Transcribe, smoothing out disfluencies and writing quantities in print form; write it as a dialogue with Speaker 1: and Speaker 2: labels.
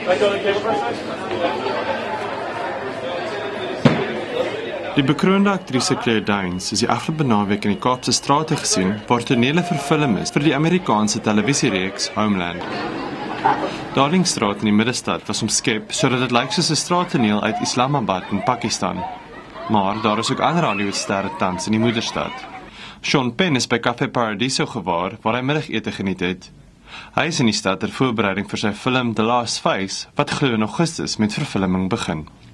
Speaker 1: Die bekroonde aktrise Claire Danes is die afgelope naweek in die Kaapse strate gesien, waar tonele verfilm is vir die Amerikaanse televisiereeks Homeland. Darlingstraat in die middestad was omskep sodat dit lyk soos 'n straattoneel uit Islamabad in Pakistan. Maar daar is ook ander Hollywood-sterre tans in die moederstad. Sean Penn is by Café Paradiso gewaar, waar hy middagete geniet het. Hy is in die stad ter voorbereiding vir sy film The Last Face, wat glo in Augustus met verfilming begin.